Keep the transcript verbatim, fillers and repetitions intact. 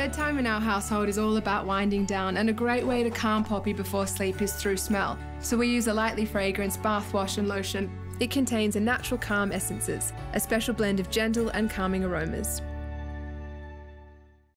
Bedtime in our household is all about winding down, and a great way to calm Poppy before sleep is through smell. So we use a lightly fragranced bath wash and lotion. It contains a natural calm essences, a special blend of gentle and calming aromas.